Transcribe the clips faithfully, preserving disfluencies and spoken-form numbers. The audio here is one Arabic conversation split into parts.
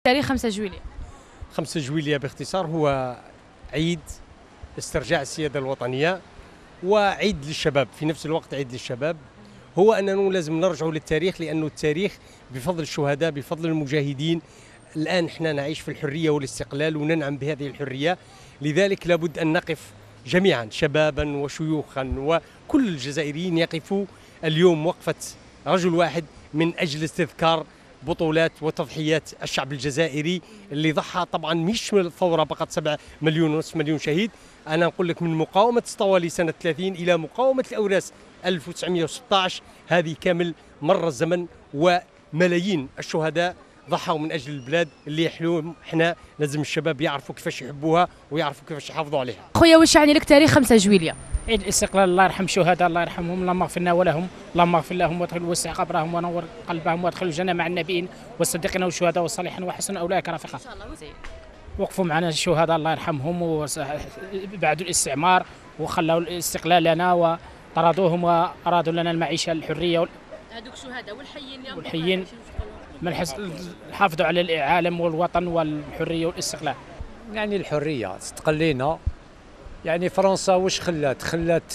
تاريخ خمسة جويلية. خمسة جويلية باختصار هو عيد استرجاع السيادة الوطنية وعيد للشباب في نفس الوقت. عيد للشباب هو أننا لازم نرجع للتاريخ، لأنه التاريخ بفضل الشهداء بفضل المجاهدين الآن احنا نعيش في الحرية والاستقلال وننعم بهذه الحرية. لذلك لابد أن نقف جميعا شبابا وشيوخا وكل الجزائريين يقفوا اليوم وقفة رجل واحد من أجل استذكار بطولات وتضحيات الشعب الجزائري اللي ضحى. طبعا مش من الثورة فقط سبعة مليون ونصف مليون شهيد، أنا نقول لك من مقاومة الطوالي سنة ثلاثين إلى مقاومة الأوراس ألف وتسعمئة وستة عشر، هذه كامل مر الزمن وملايين الشهداء ضحوا من أجل البلاد اللي يحلوهم. احنا لازم الشباب يعرفوا كيفاش يحبوها ويعرفوا كيفاش يحافظوا عليها. خويا واش يعني لك تاريخ خمسة جويلية؟ عيد الاستقلال، الله يرحم الشهداء، الله يرحمهم، اللهم اغفر لنا ولهم، اللهم اغفر لهم وادخل وسع قبرهم ونور قلبهم وادخل الجنه مع النبيين والصديقين والشهداء والصالحين وحسن اولئك رفيقا. وقفوا معنا الشهداء الله يرحمهم بعد الاستعمار وخلوا الاستقلال لنا وطردوهم وارادوا لنا المعيشه الحريه. هذوك شهداء والحيين والحيين من حافظوا على العالم والوطن والحريه والاستقلال. يعني الحريه استقلينا. يعني فرنسا واش خلات خلات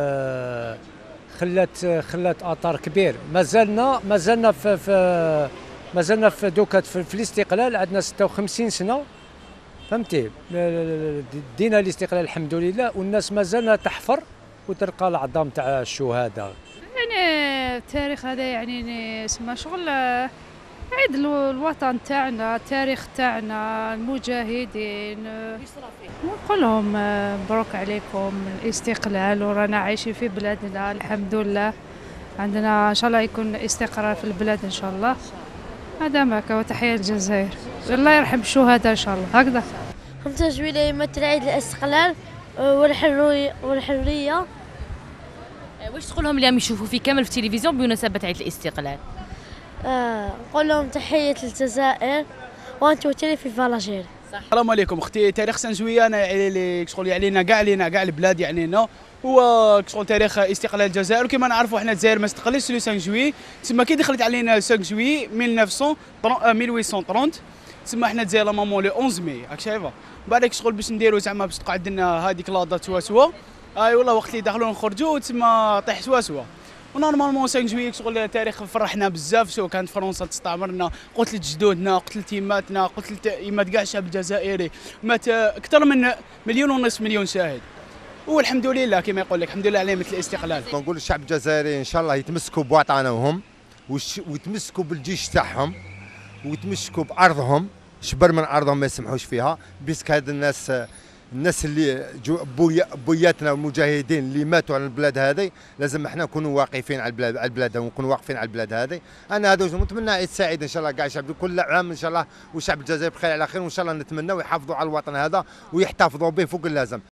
خلات خلات اثر كبير. مازلنا مازلنا في, في مازلنا في دوكا في, في الاستقلال عندنا ستة وخمسين سنه، فهمتي؟ دينا الاستقلال الحمد لله، والناس مازالنا تحفر وتلقى العظام تاع الشهداء. يعني التاريخ هذا يعني اسمه شغل عيد الوطن تاعنا، التاريخ تاعنا، المجاهدين. نقول لهم مبروك عليكم الاستقلال، ورانا عايشين في بلادنا الحمد لله، عندنا ان شاء الله يكون استقرار في البلاد ان شاء الله. هذا ما كان، وتحية الجزائر، الله يرحم الشهداء ان شاء الله. هكذا خمسة جويلية يمثل عيد الاستقلال والحرية والحرية. واش تقول لهم اليوم يشوفوا في كامل في التلفزيون بمناسبة عيد الاستقلال؟ آه، نقول لهم تحية للجزائر وانتو تيلي في فالجيري. السلام عليكم اختي. تاريخ خمسة جويلية انا اللي شغل علينا كاع علينا كاع البلاد يعنينا هو شغل تاريخ استقلال الجزائر. وكما نعرفوا احنا الجزائر ما استقلتش لو خمسة جويي، تسمى كي دخلت علينا خمسة جويي ألف وثمانمئة وثلاثين تسمى احنا الجزائر لا مامون لو أحد عشر ماي راك شايفه. بعدك شغل باش نديروا زعما باش تقعد لنا هذيك لاضه سوا سوا. اي والله وقت اللي دخلوا نخرجوا تسمى طيح سوا سوا. ونورمالمون خمسة جويي شغل تاريخ فرحنا بزاف، سواء كانت فرنسا تستعمرنا، قتلت جدودنا، قتلت يماتنا، قتلت يمات كاع الشعب الجزائري، مات اكثر من مليون ونصف مليون شاهد. والحمد لله كما يقول لك الحمد لله على مثل الاستقلال. نقول للشعب الجزائري ان شاء الله يتمسكوا بوطنهم ويتمسكوا بالجيش تاعهم ويتمسكوا بارضهم، شبر من ارضهم ما يسمحوش فيها. بيسك هاد الناس الناس اللي بويا بوياتنا والمجاهدين اللي ماتوا على البلاد هذه لازم احنا نكونوا واقفين على البلاد على البلاد ونكونوا واقفين على البلاد هذه. انا هذا نتمنى عيد سعيد ان شاء الله كاع الشعب كل عام ان شاء الله، والشعب الجزائري بخير على خير، وان شاء الله نتمنى ويحافظوا على الوطن هذا ويحتفظوا به فوق اللازم.